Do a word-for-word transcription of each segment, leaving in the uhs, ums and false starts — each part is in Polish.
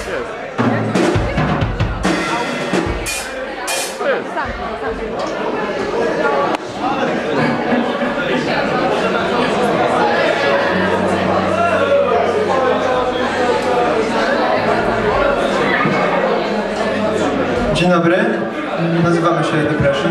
Dzień dobry, nazywamy się Depression.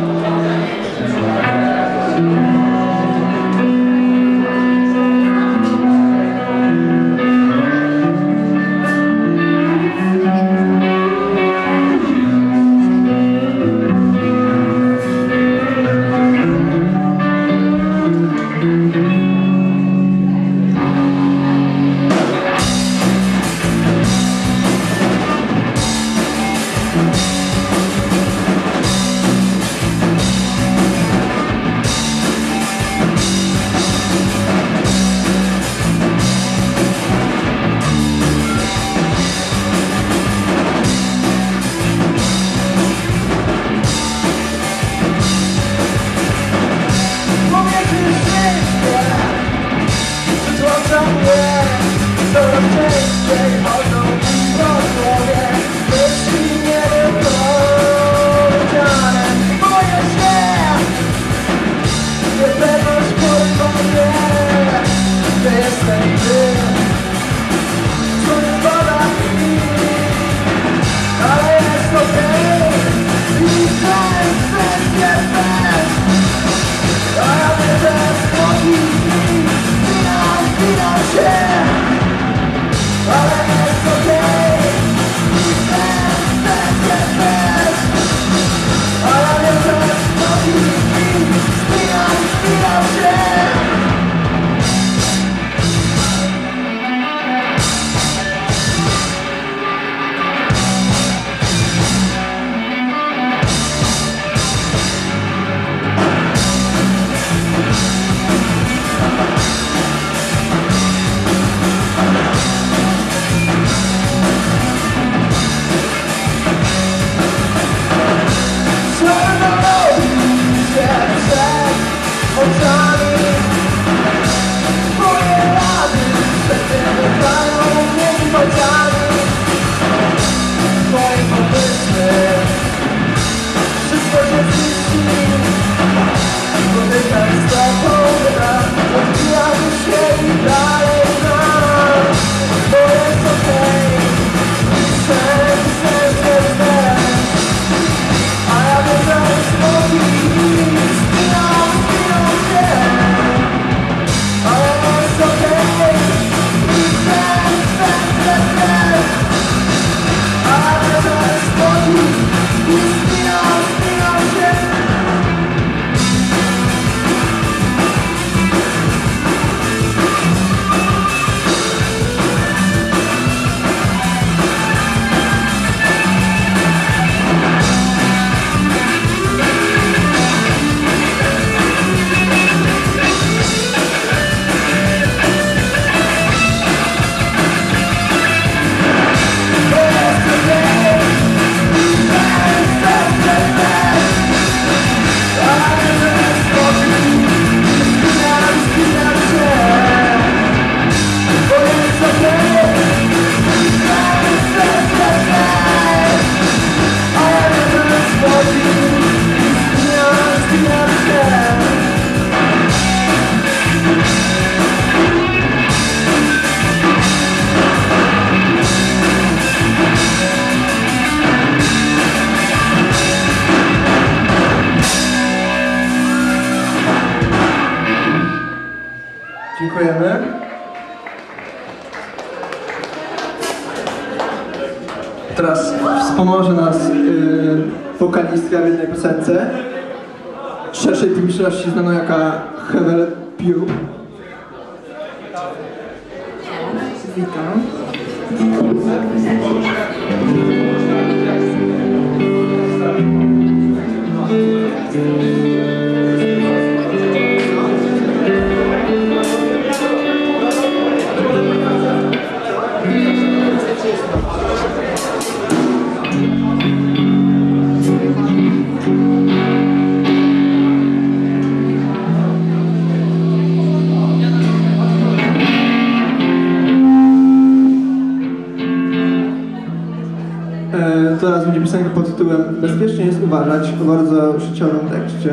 Dziękujemy. Teraz wspomoże nas yy, wokalistka w jednej piosence, szerszej publiczności znana jako Hevel Piu. Witam. E, teraz będzie piosenka pod tytułem Bezpiecznie jest uważać, o bardzo życiowym tekście.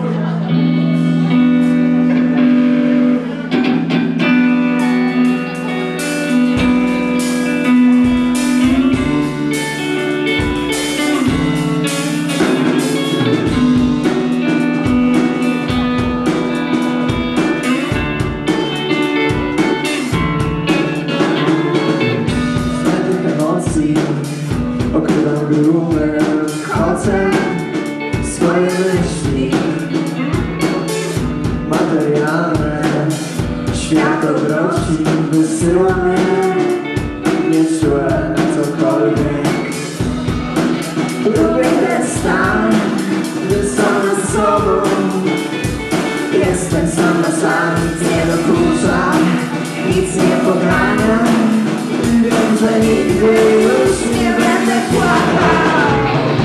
Okrywam grubym kocem swoje myśli materialne. Świat odroci, wysyła mnie nieczułe cokolwiek. Lubię ten stan, gdy sam nad sobą jestem sam na sam, nic nie dokucza, nic nie pogania. Wiem, że nigdy już nie będę płakał.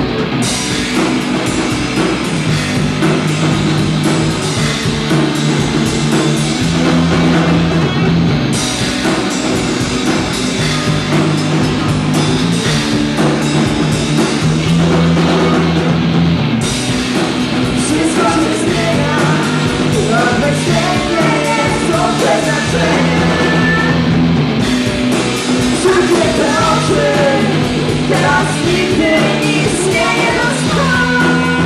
Wszystko się zmienia, nawet świetnie jest to przeznaczenie. Wszystkie te oczy, teraz nigdy nic mnie nie rozchodzi.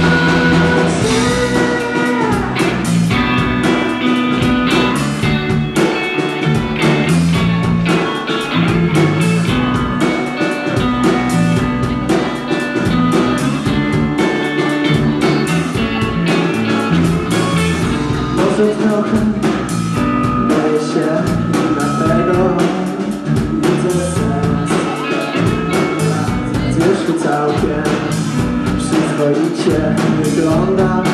Może trochę boję się, dlatego widzę sens. Zresztą całkiem przyzwoicie wygląda.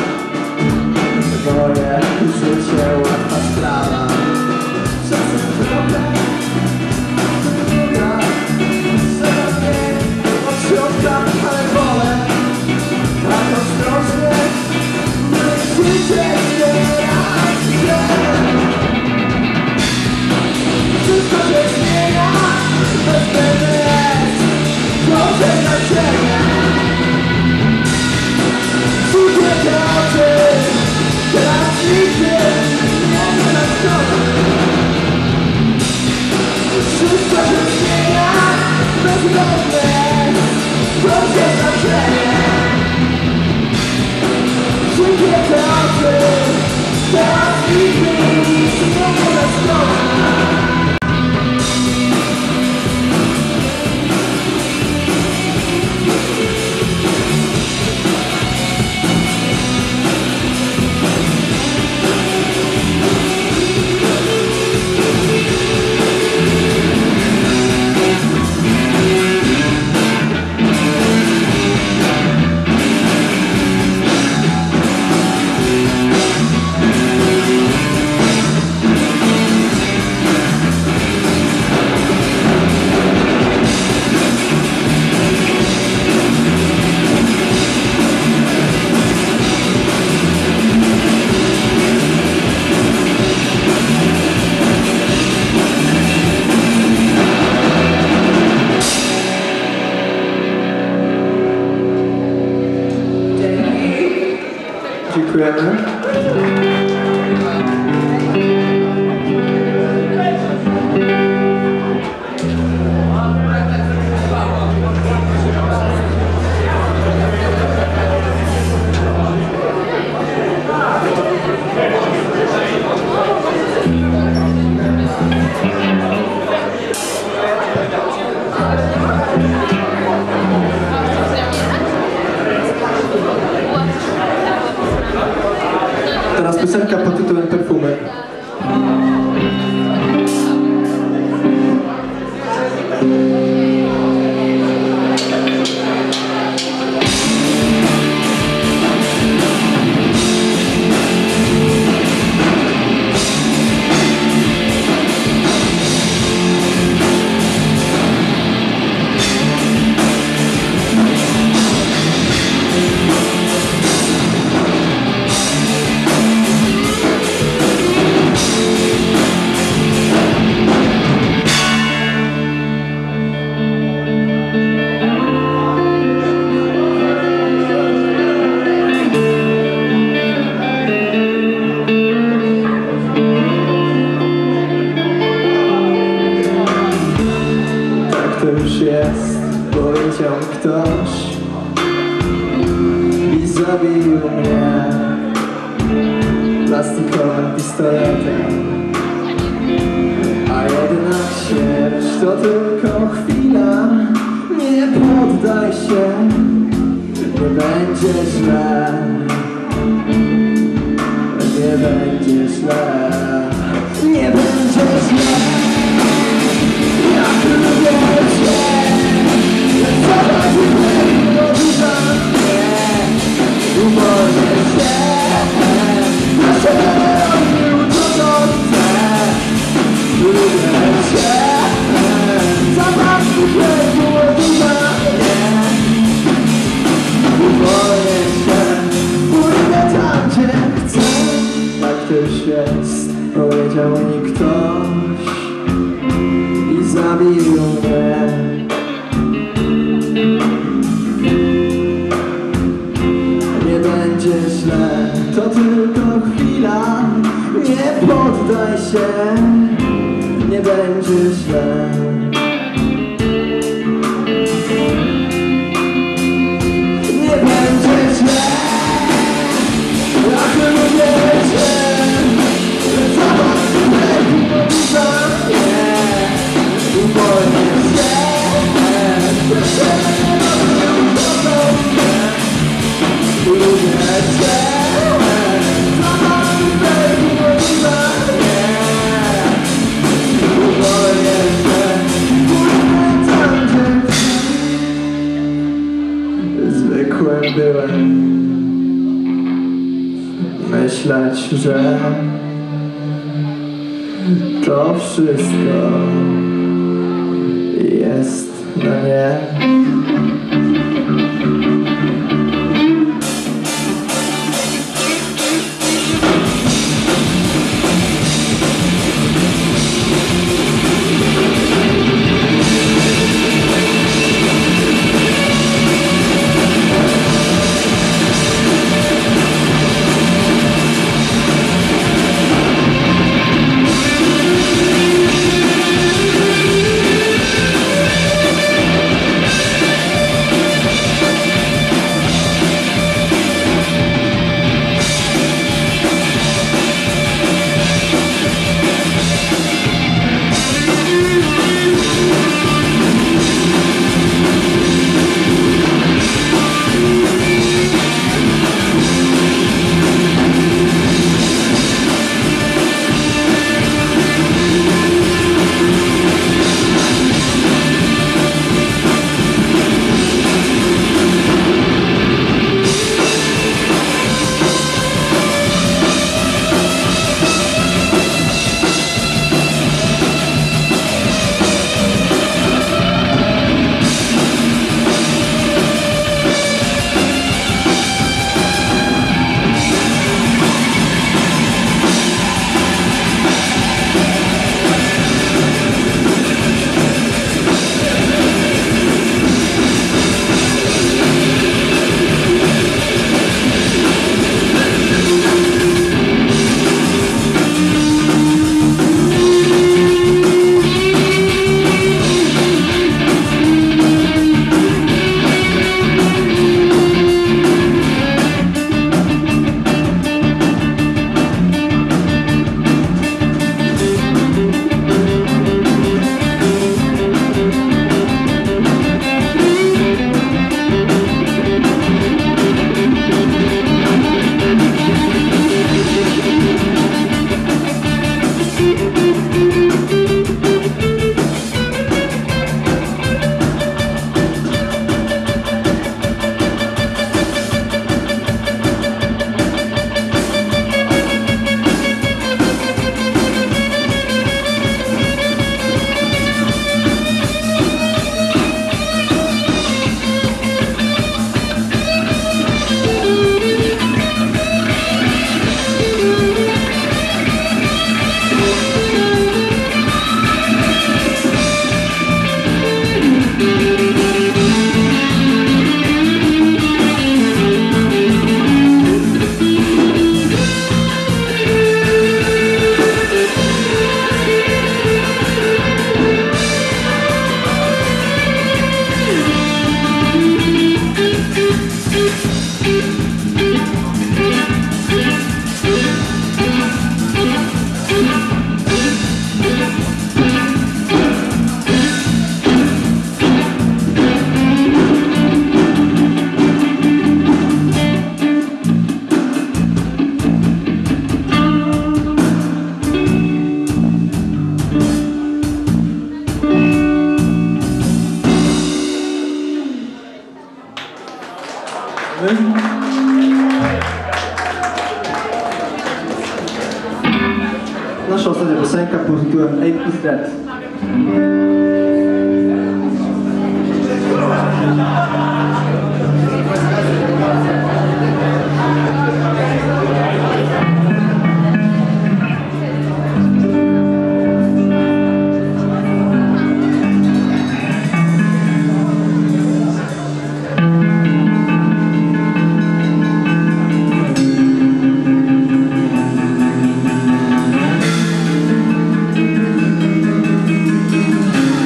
Moje życie łatwa sprawa. Czasem trochę trudna, sobie od środka, ale wolę tak ostrożnie. Życie się raz wszystko się zmienia, bezpłatne jest to przeznaczenie. Wszystkie te oczy, teraz nigdy nie rozchodzi. Wszystko się zmienia, bezpłatne jest to przeznaczenie. Wszystkie te oczy, teraz nigdy nic nie rozchodzi. Dziękujemy. Teraz piosenka pod tytułem Perfumy. to już jest, powiedział ktoś i zabił mnie plastikowym pistoletem. A jednak śmierć to tylko chwila. Nie poddaj się, nie będzie źle, nie będzie źle, nie będzie źle. Jak lubię cię, zobacz mnie, odrzuca mnie, uwolnię się, proszę robił to, co chcę. Lubię cię, zobacz mnie, odrzuca mnie, uwolnię się, pójdę tam, gdzie chcę. Tak to już jest, powiedział mi ktoś i zabił mnie. Nie będzie źle, to tylko chwila. Nie poddaj się, nie będzie źle. Nie będzie źle, jak lubię cię. Zobacz mnie, odrzuca mnie, uwolnię się, proszę robią to, co chcę. Lubię cię, zobacz mnie, odrzuca mnie, uwolnię się, pójdę tam, gdzie chcę. Zwykłym byłem myśleć, że to wszystko jest na nie. Nasza ostatnia piosenka pod tytułem Ape is Dead. Thank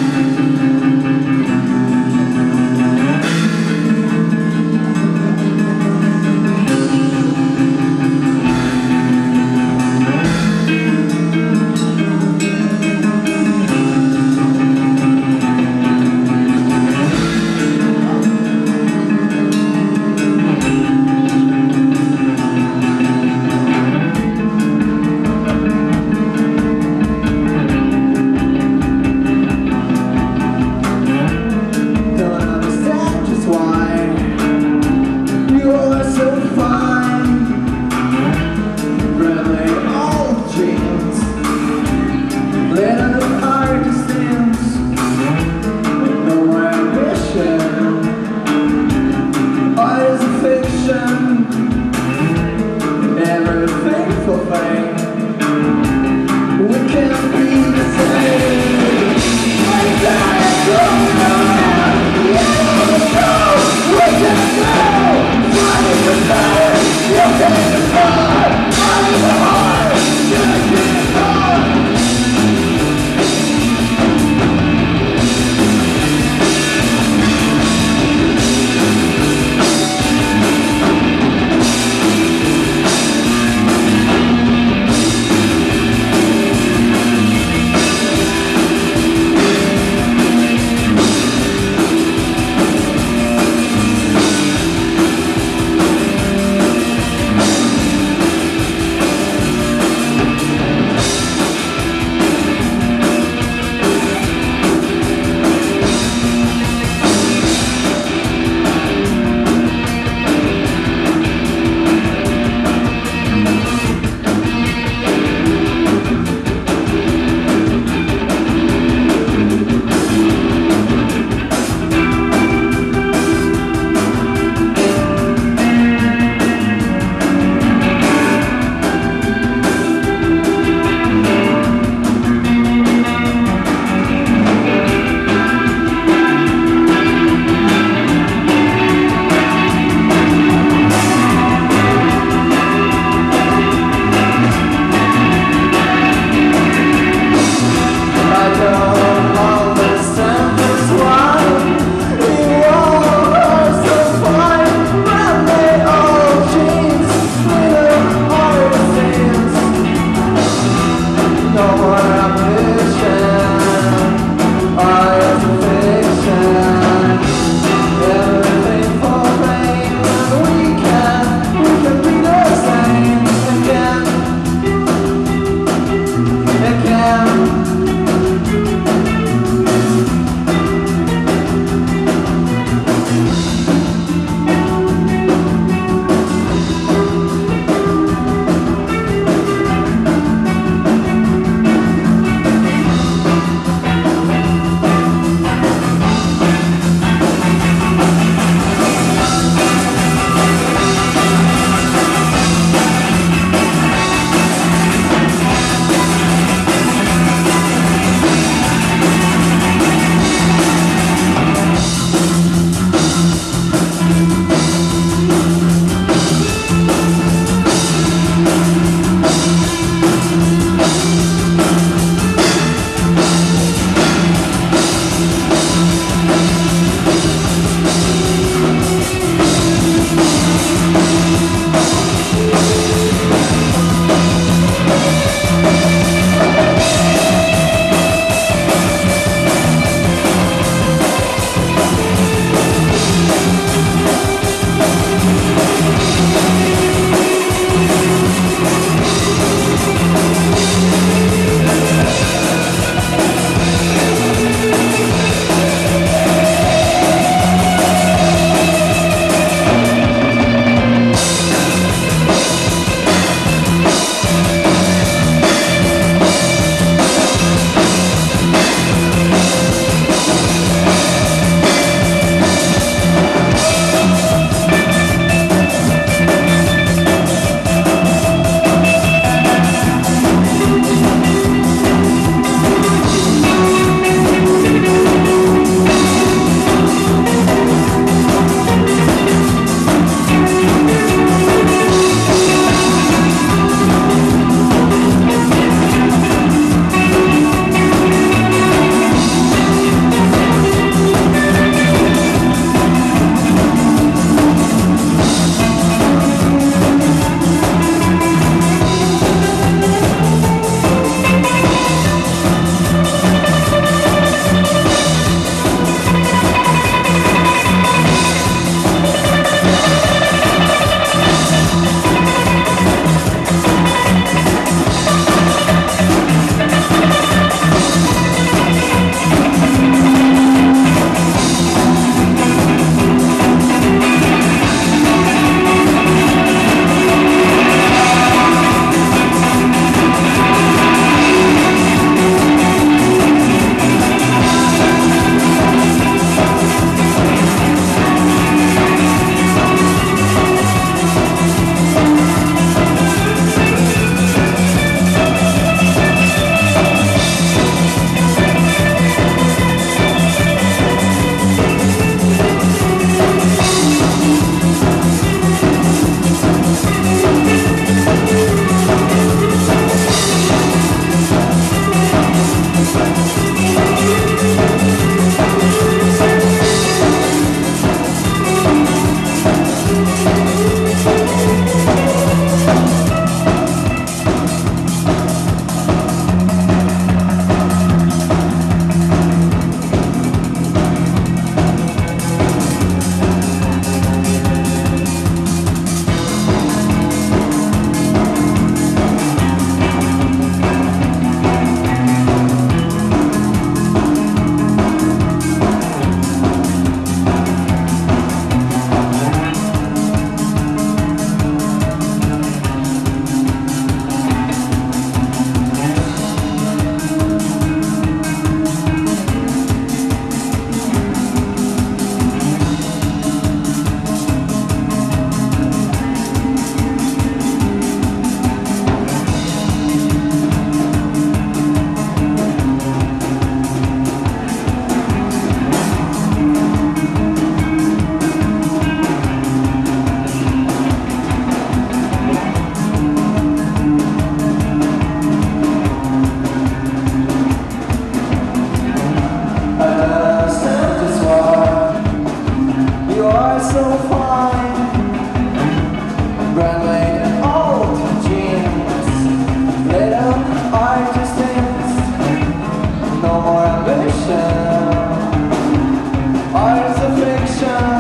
so fine. Brand new old jeans, little artists, no more ambition. Art's a fiction,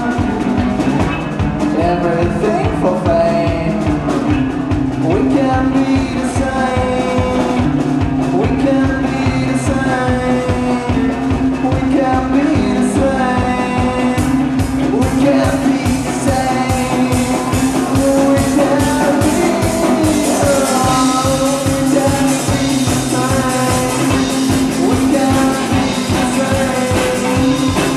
everything for fame. We can be the same. We can be the same. We can be the same. We can be the same. We can be oh, we can be the same. We can be the same.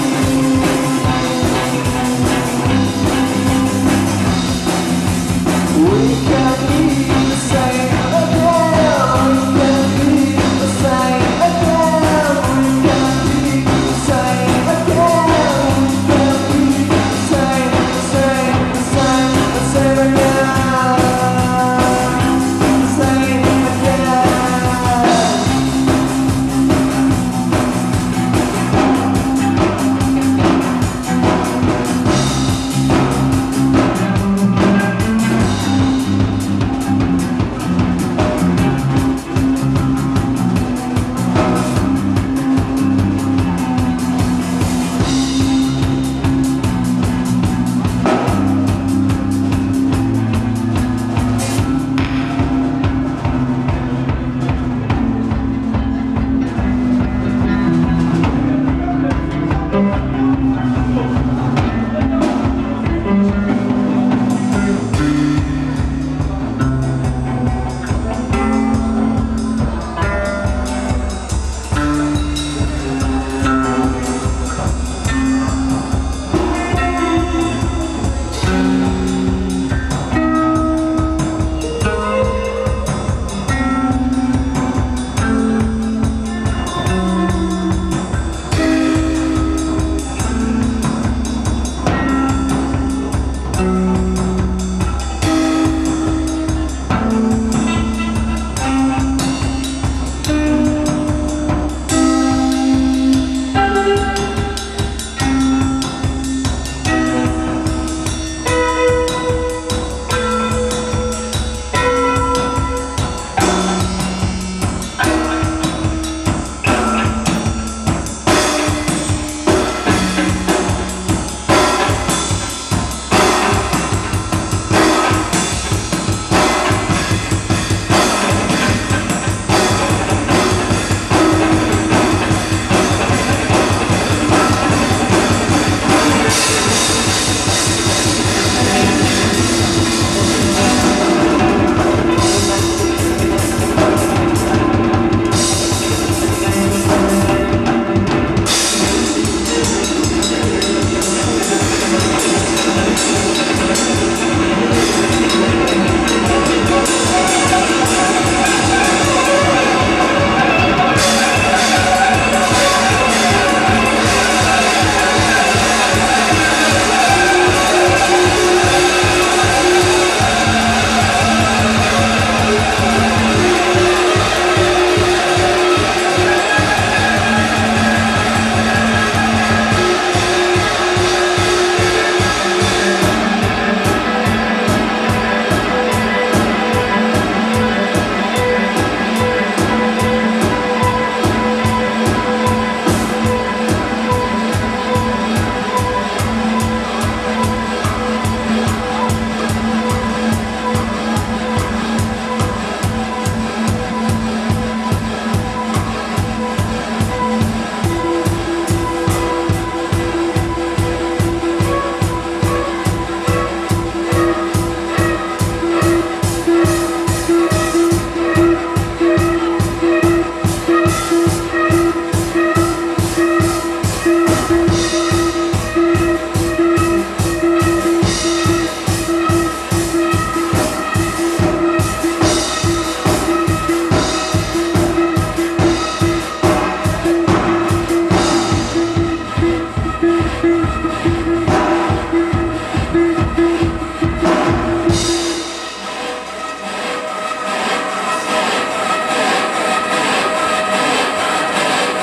We can be the same again. We can be the same again. We can be the same again. We can be the same, the same, the same, the same again. The same again.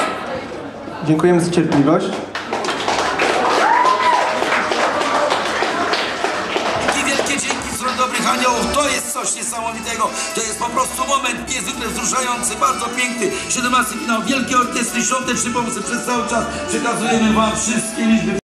Dziękujemy za cierpliwość. Czarnych Aniołów. To jest coś niesamowitego. To jest po prostu moment niezwykle wzruszający, bardzo piękny. siedemnasty finał Wielkiej Orkiestry Świątecznej Pomocy. Przez cały czas przekazujemy wam wszystkie liczby.